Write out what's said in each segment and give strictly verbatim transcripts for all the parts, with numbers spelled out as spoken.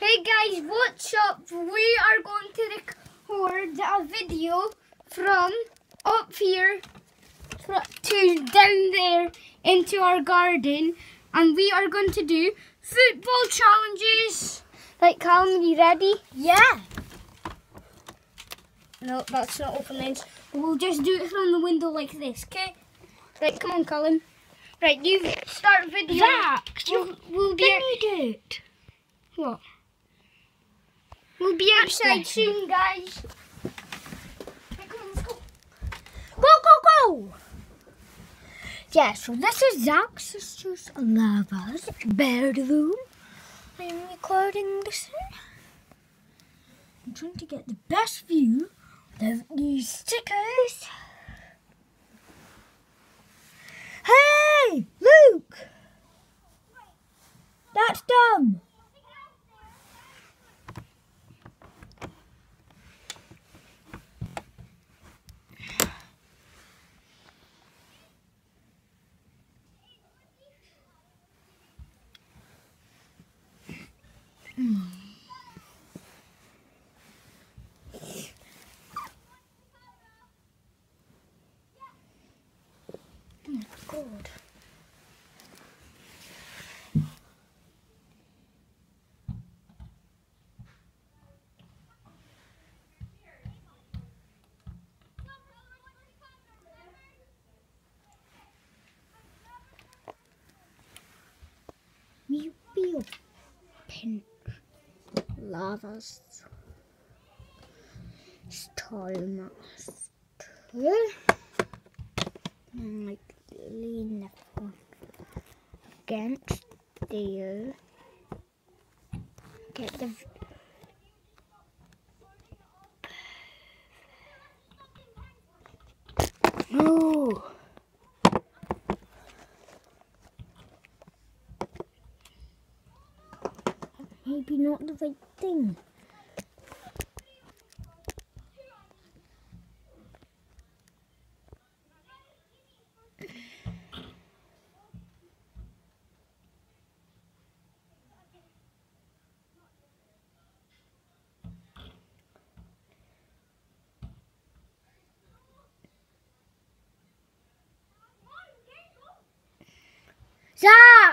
Hey guys, what's up? We are going to record a video from up here to down there into our garden, and we are going to do football challenges. Right, Callum, you ready? Yeah. No, that's not open lens. We'll just do it from the window like this, okay? Right, come on, Callum. Right, you start video. Zach, we'll, we'll be can you do it? What? We'll be outside soon, guys. Right, come on, let's go. Go, go, go! Yeah, so this is Zach's sister's Lava's bedroom. I'm recording this in. I'm trying to get the best view of these stickers. Hey, Luke! That's dumb. Mm. Oh my God. You feel pink Lava's style master and like lean against there. Get the no. Maybe not the right thing. Zach!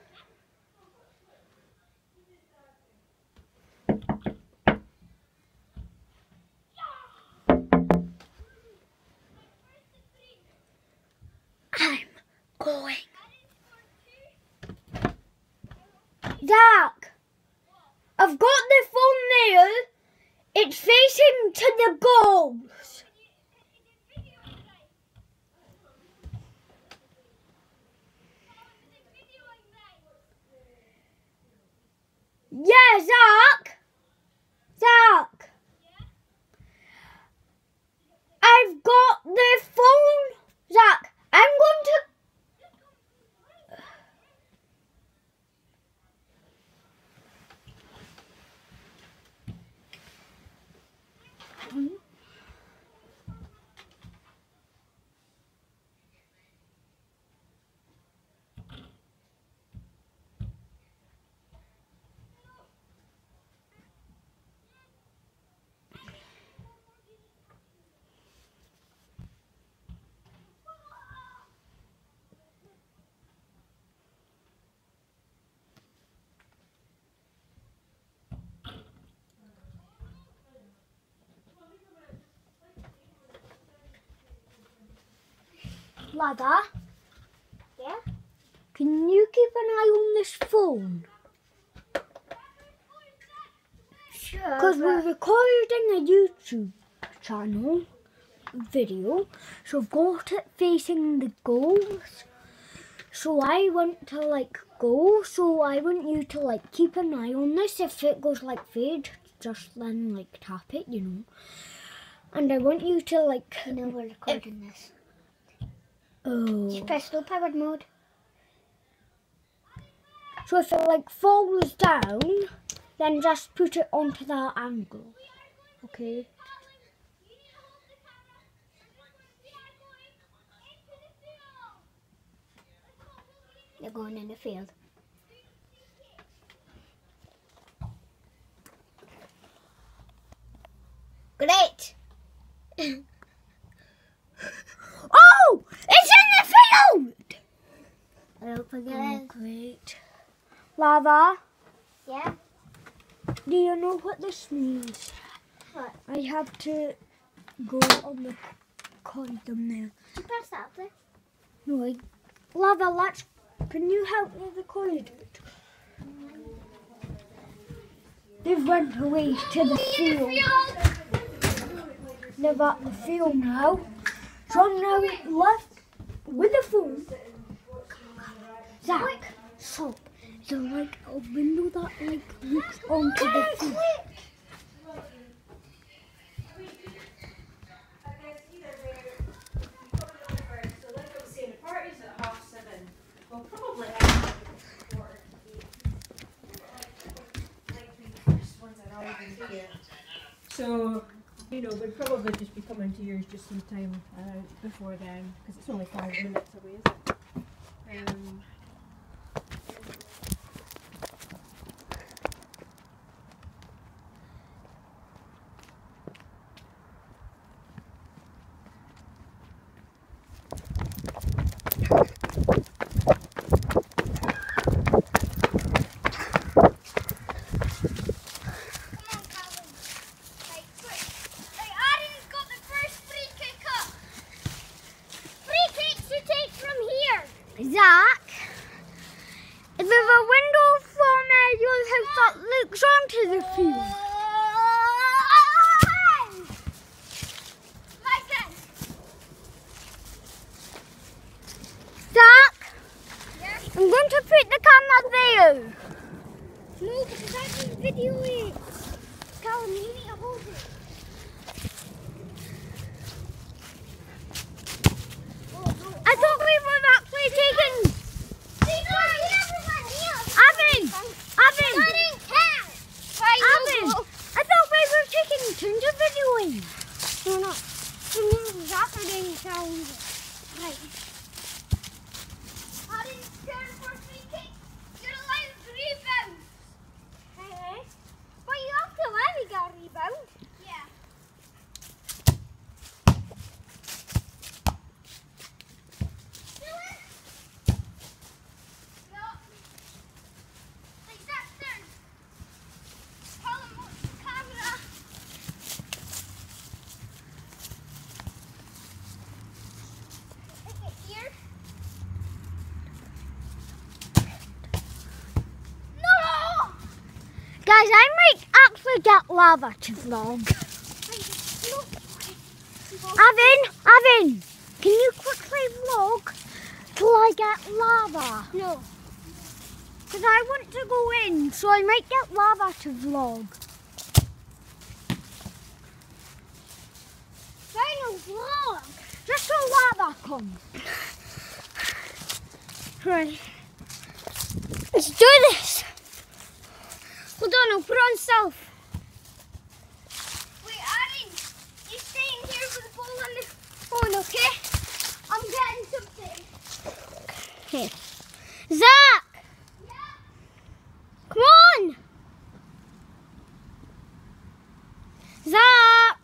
I'm going. Zach! I've got the phone there. It's facing to the goals. Yeah, Zach! Zach! I've got the phone. Zach, I'm going to... Lava? Yeah? Can you keep an eye on this phone? Sure. Because we're recording a YouTube channel video, so I've got it facing the goals. So I want to like go, so I want you to like keep an eye on this. If it goes like fade, just then like tap it, you know. And I want you to like... You know we're recording if, this. Oh. Just press low powered mode. So if it like falls down, then just put it onto that angle. Okay. They're going in the field. Great. Oh! It's in the field! I don't think it Oh, is. great. Lava, Yeah? do you know what this means? What? I have to go on the corridor now. Did you press that there? No, I, Lava, let's, can you help me with the corridor? They've went away to the field. They're at the field now. So I'm now left with the phone. Zach, stop. Is there like a window that like looks onto the field? So, you know, we'd probably just be coming to yours just sometime uh, before then, because it's only five minutes away, isn't it? Um, Zach, there's a window from uh, your house that looks onto the field. Zach, Yeah? I'm going to put the camera there. No, because I can video it. Callum, you need to hold it. I thought we were actually taking. Avin, Avin, Avin. I thought we were taking turns of videoing. No, no. Zach are doing challenges. Right. I didn't turn for free kick. You're allowed three rebounds. Hey, but you have to let me get a rebound. Yeah. Do it. No. Like that turn. Tell him what's the camera. Is it here? No! Guys, I might actually get Lava to vlog. Avin, Avin, can you quickly vlog till I get Lava? No. Because I want to go in, so I might get Lava to vlog. Final vlog. Just so Lava comes. Right. Let's do this. Hold on, I'll put on self. Wait, Aaron, you stay in here with the ball on the phone, okay? I'm getting something. Okay. Zach! Yeah. Come on! Zach!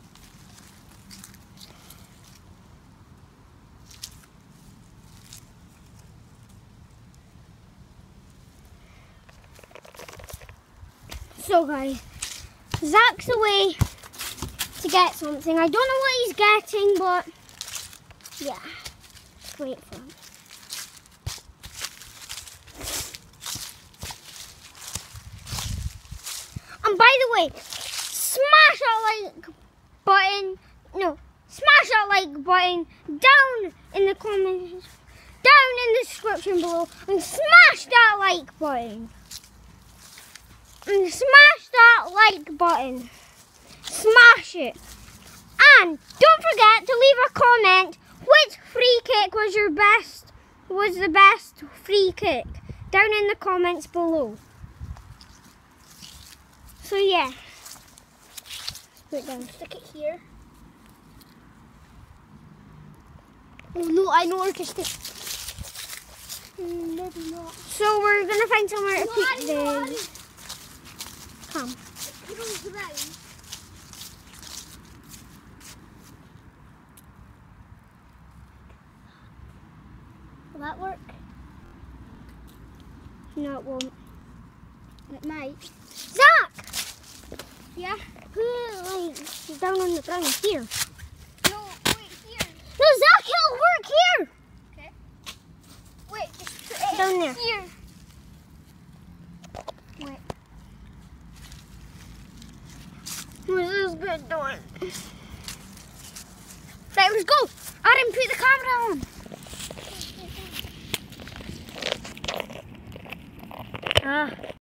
So guys, Zach's away to get something. I don't know what he's getting, but yeah, just wait for him. And by the way, smash that like button. No, smash that like button down in the comments, down in the description below, and smash that like button. And smash that like button. Smash it. And don't forget to leave a comment which free kick was your best, was the best free kick down in the comments below. So yeah. Put it down. Stick it here. Oh no, I know where to stick. Mm, maybe not. So we're gonna find somewhere to No, put Aaron, no, Aaron. this. Come. Put it on the ground. No, it won't. It might. Zach! Yeah? Put it like down on the ground here. No, wait, here. No, Zach, it'll work here. Okay. Wait, just put it Down there. here. Wait. What's this bit doing? Right, let's go. Adam, put the camera on. Ah.